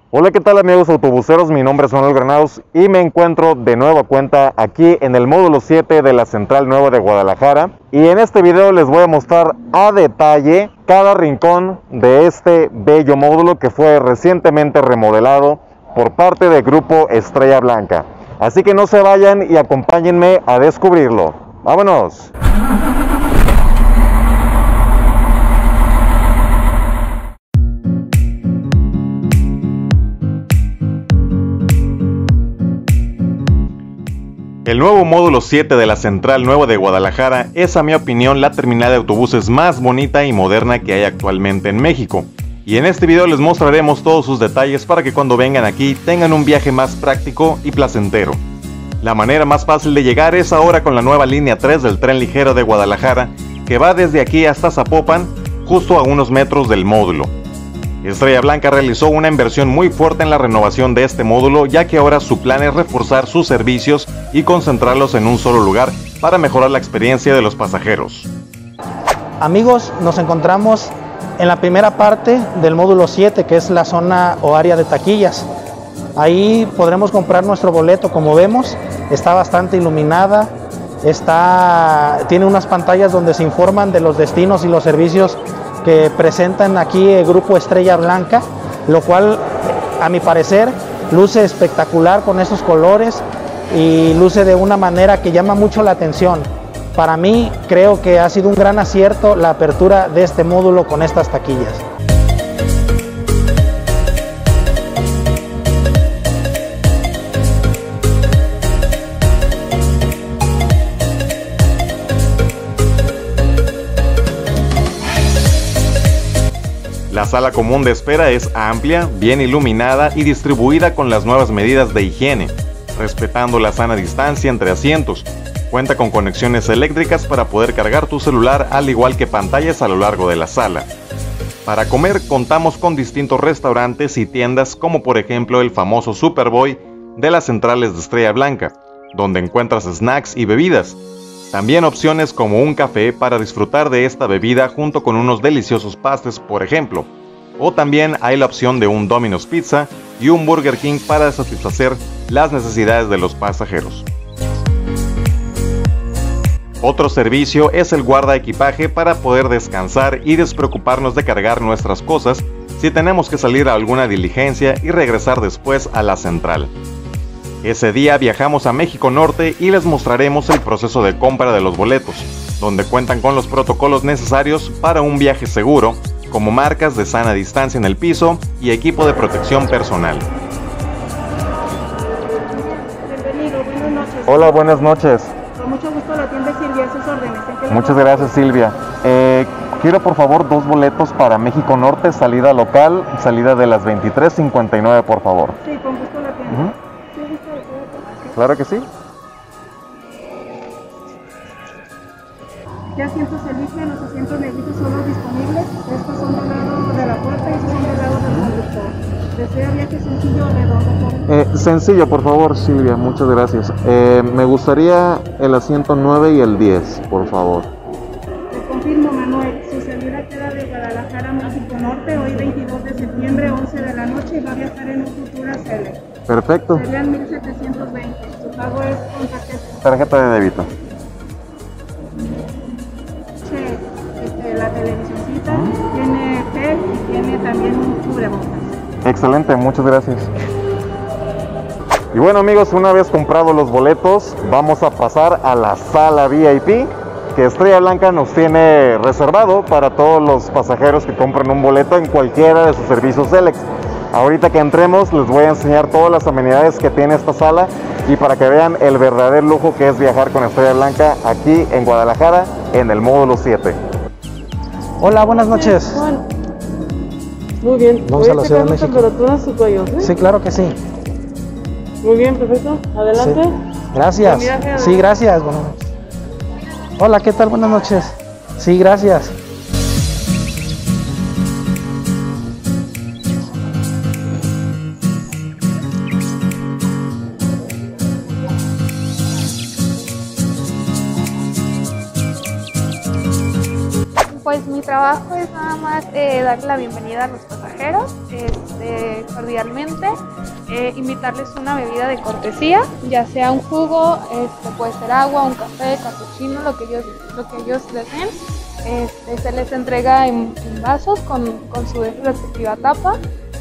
Hola, ¿qué tal amigos autobuseros? Mi nombre es Manuel Granados y me encuentro de nueva cuenta aquí en el módulo 7 de la Central Nueva de Guadalajara. Y en este video les voy a mostrar a detalle cada rincón de este bello módulo que fue recientemente remodelado por parte del grupo Estrella Blanca. Así que no se vayan y acompáñenme a descubrirlo. ¡Vámonos! El nuevo módulo 7 de la Central Nueva de Guadalajara es, a mi opinión, la terminal de autobuses más bonita y moderna que hay actualmente en México. Y en este video les mostraremos todos sus detalles para que cuando vengan aquí tengan un viaje más práctico y placentero. La manera más fácil de llegar es ahora con la nueva línea 3 del tren ligero de Guadalajara, que va desde aquí hasta Zapopan, justo a unos metros del módulo. Estrella Blanca realizó una inversión muy fuerte en la renovación de este módulo, ya que ahora su plan es reforzar sus servicios y concentrarlos en un solo lugar para mejorar la experiencia de los pasajeros. Amigos, nos encontramos en la primera parte del módulo 7, que es la zona o área de taquillas. Ahí podremos comprar nuestro boleto. Como vemos, está bastante iluminada, tiene unas pantallas donde se informan de los destinos y los servicios que presentan aquí el grupo Estrella Blanca, lo cual a mi parecer luce espectacular con esos colores y luce de una manera que llama mucho la atención. Para mí creo que ha sido un gran acierto la apertura de este módulo con estas taquillas. La sala común de espera es amplia, bien iluminada y distribuida con las nuevas medidas de higiene, respetando la sana distancia entre asientos. Cuenta con conexiones eléctricas para poder cargar tu celular, al igual que pantallas a lo largo de la sala. Para comer contamos con distintos restaurantes y tiendas, como por ejemplo el famoso Superboy de las centrales de Estrella Blanca, donde encuentras snacks y bebidas. También opciones como un café para disfrutar de esta bebida junto con unos deliciosos pastes, por ejemplo. O también hay la opción de un Domino's Pizza y un Burger King para satisfacer las necesidades de los pasajeros. Otro servicio es el guarda equipaje para poder descansar y despreocuparnos de cargar nuestras cosas si tenemos que salir a alguna diligencia y regresar después a la central. Ese día viajamos a México Norte y les mostraremos el proceso de compra de los boletos, donde cuentan con los protocolos necesarios para un viaje seguro, como marcas de sana distancia en el piso y equipo de protección personal. Bienvenido, buenas noches. Hola, buenas noches. Con mucho gusto la tienda Silvia, a sus órdenes. Muchas gracias, Silvia. Quiero por favor 2 boletos para México Norte, salida local, salida de las 23:59, por favor. Sí, con gusto la tienda. Claro que sí. ¿Qué asientos eligen? Los asientos negritos son los disponibles. Estos son del lado de la puerta y estos son del lado del conductor. ¿Desea viaje sencillo o redondo? Sencillo, por favor, Silvia, muchas gracias. Me gustaría el asiento 9 y el 10, por favor. Le confirmo, Manuel. Su salida queda de Guadalajara a México Norte hoy 22 de septiembre, 11 de la noche, y va a viajar en un Futura Cele. Perfecto. Serían 1,720. Su pago es con tarjeta. Tarjeta de débito. La televisioncita, tiene PET y tiene también un cubrebocas. Excelente, muchas gracias. Y bueno amigos, una vez comprados los boletos, vamos a pasar a la sala VIP que Estrella Blanca nos tiene reservado para todos los pasajeros que compren un boleto en cualquiera de sus servicios Selex. Ahorita que entremos les voy a enseñar todas las amenidades que tiene esta sala y para que vean el verdadero lujo que es viajar con Estrella Blanca aquí en Guadalajara en el módulo 7. Hola, buenas noches. Bueno, muy bien. Vamos a la Ciudad de México. Temperaturas y cuellos, ¿sí? Sí, claro que sí. Muy bien, perfecto. Adelante. Sí. Gracias. Buen viaje, Sí, gracias. Buenas noches. Hola, ¿qué tal? Buenas noches. Sí, gracias. Pues mi trabajo es nada más darle la bienvenida a los pasajeros. pasajeros, cordialmente, invitarles una bebida de cortesía, ya sea un jugo, puede ser agua, un café, capuchino, lo que ellos deseen. Se les entrega en vasos con su respectiva tapa.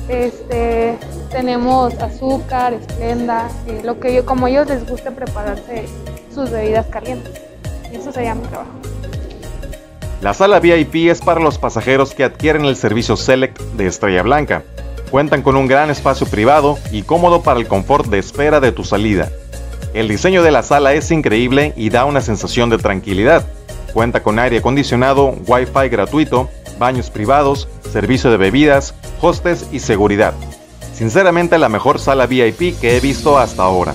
Tenemos azúcar, esplenda, como ellos les guste prepararse sus bebidas calientes. Eso sería mi trabajo. La sala VIP es para los pasajeros que adquieren el servicio Select de Estrella Blanca. Cuentan con un gran espacio privado y cómodo para el confort de espera de tu salida. El diseño de la sala es increíble y da una sensación de tranquilidad. Cuenta con aire acondicionado, Wi-Fi gratuito, baños privados, servicio de bebidas, hostes y seguridad. Sinceramente, la mejor sala VIP que he visto hasta ahora.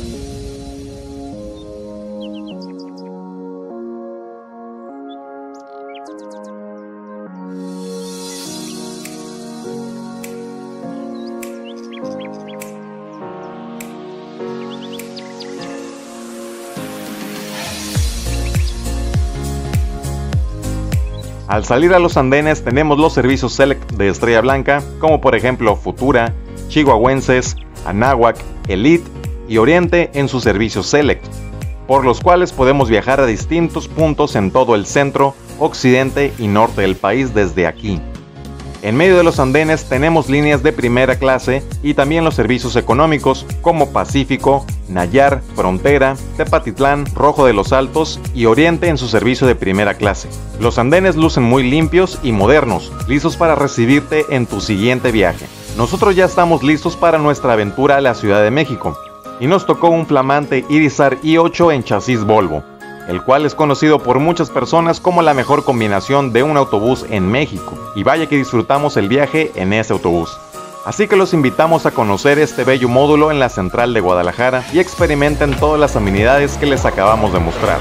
Al salir a los andenes tenemos los servicios Select de Estrella Blanca, como por ejemplo Futura, Chihuahuenses, Anáhuac, Elite y Oriente en sus servicios Select, por los cuales podemos viajar a distintos puntos en todo el centro, occidente y norte del país desde aquí. En medio de los andenes tenemos líneas de primera clase y también los servicios económicos como Pacífico, Nayar, Frontera, Tepatitlán, Rojo de los Altos y Oriente en su servicio de primera clase. Los andenes lucen muy limpios y modernos, listos para recibirte en tu siguiente viaje. Nosotros ya estamos listos para nuestra aventura a la Ciudad de México y nos tocó un flamante Irizar i8 en chasis Volvo, el cual es conocido por muchas personas como la mejor combinación de un autobús en México, y vaya que disfrutamos el viaje en ese autobús. Así que los invitamos a conocer este bello módulo en la central de Guadalajara y experimenten todas las amenidades que les acabamos de mostrar.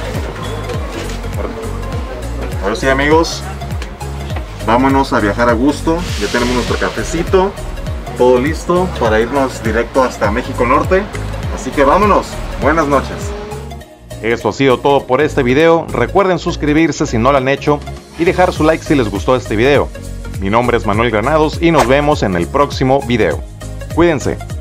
Ahora sí, amigos, vámonos a viajar a gusto. Ya tenemos nuestro cafecito, todo listo para irnos directo hasta México Norte, así que vámonos. Buenas noches. Esto ha sido todo por este video. Recuerden suscribirse si no lo han hecho y dejar su like si les gustó este video. Mi nombre es Manuel Granados y nos vemos en el próximo video. Cuídense.